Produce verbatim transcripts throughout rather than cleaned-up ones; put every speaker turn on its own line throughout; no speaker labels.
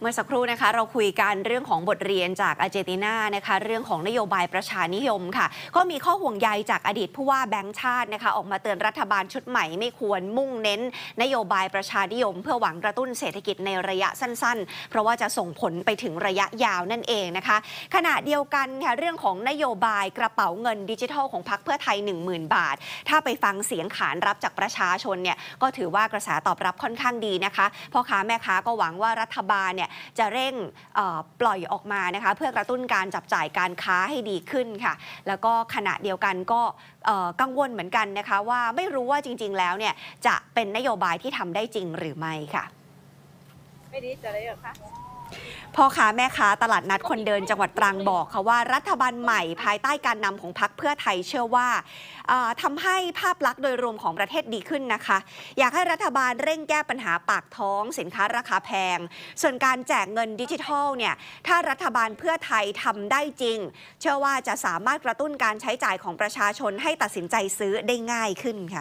มื่อสักครู่นะคะเราคุยกันเรื่องของบทเรียนจากอาร์เจนตินานะคะเรื่องของนโยบายประชานิยมค่ะก็มีข้อห่วงใยจากอดีตผู้ว่าแบงก์ชาตินะคะออกมาเตือนรัฐบาลชุดใหม่ไม่ควรมุ่งเน้นนโยบายประชานิยมเพื่อหวังกระตุ้นเศรษฐกิจในระยะสั้นๆเพราะว่าจะส่งผลไปถึงระยะยาวนั่นเองนะคะขณะเดียวกันค่ะเรื่องของนโยบายกระเป๋าเงินดิจิทัลของพรรคเพื่อไทย หนึ่งหมื่น บาทถ้าไปฟังเสียงขานรับจากประชาชนเนี่ยก็ถือว่ากระแสตอบรับค่อนข้างดีนะคะพ่อค้าแม่ค้าก็หวังว่ารัฐบาลเนี่ยจะเร่งปล่อยออกมานะคะเพื่อกระตุ้นการจับจ่ายการค้าให้ดีขึ้นค่ะแล้วก็ขณะเดียวกันก็กังวลเหมือนกันนะคะว่าไม่รู้ว่าจริงๆแล้วเนี่ยจะเป็นนโยบายที่ทำได้จริงหรือไม่ค่ะ
ไม่ดีจะอะไรหรอคะ
พ่อค้าแม่ค้าตลาดนัดคนเดินจังหวัดตรังบอกค่ะว่ารัฐบาลใหม่ภายใต้การนำของพรรคเพื่อไทยเชื่อว่าทำให้ภาพลักษณ์โดยรวมของประเทศดีขึ้นนะคะอยากให้รัฐบาลเร่งแก้ปัญหาปากท้องสินค้าราคาแพงส่วนการแจกเงินดิจิทัลเนี่ยถ้ารัฐบาลเพื่อไทยทำได้จริงเชื่อว่าจะสามารถกระตุ้นการใช้จ่ายของประชาชนให้ตัดสินใจซื้อได้ง่ายขึ้นค่ะ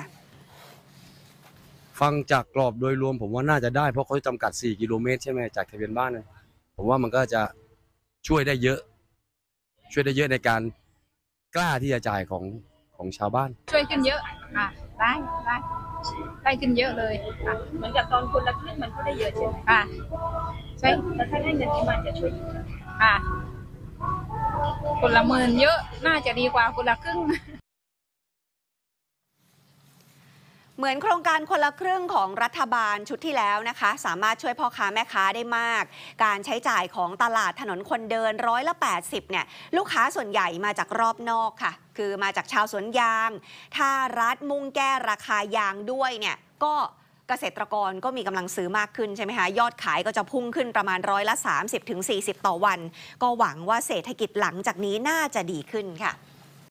ฟังจากกรอบโดยรวมผมว่าน่าจะได้เพราะเขาจำกัดสี่กิโลเมตรใช่ไหมจากทะเบียนบ้านนะผมว่ามันก็จะช่วยได้เยอะช่วยได้เยอะในการกล้าที่จะจ่ายของของชาวบ้าน
ช่วยขึ้นเยอะอ่ะได้ได้ได้ขึ้นเยอะเลยอ่ะเหมือนกับตอนคนละครึ่งมันก็ได้เยอะใช่ไหมอ่ะใช่แล้วถ้าได้เงินที่มันจะช่วยอ่ะคนละหมื่นเยอะน่าจะดีกว่าคนละครึ่ง
เหมือนโครงการคนละครึ่งของรัฐบาลชุดที่แล้วนะคะสามารถช่วยพ่อค้าแม่ค้าได้มากการใช้จ่ายของตลาดถนนคนเดินร้อยละแปดสิบเนี่ยลูกค้าส่วนใหญ่มาจากรอบนอกค่ะคือมาจากชาวสวนยางถ้ารัฐมุ่งแก้ราคายางด้วยเนี่ยก็เกษตรกรก็มีกำลังซื้อมากขึ้นใช่ไหมคะยอดขายก็จะพุ่งขึ้นประมาณร้อยละ สามสิบถึงสี่สิบ ต่อวันก็หวังว่าเศรษฐกิจหลังจากนี้น่าจะดีขึ้นค่ะ